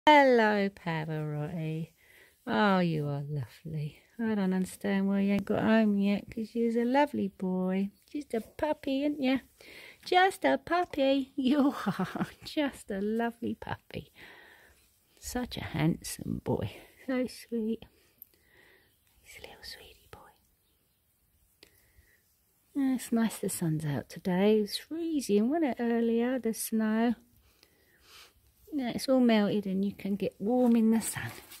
Hello, Pavarotti. Oh, you are lovely. I don't understand why you ain't got home yet, 'cause you're a lovely boy. Just a puppy, ain't you? Just a puppy. You are just a lovely puppy. Such a handsome boy. So sweet. He's a little sweetie boy. Oh, it's nice the sun's out today. It was freezing, wasn't it, earlier, the snow? Yeah, it's all melted and you can get warm in the sun.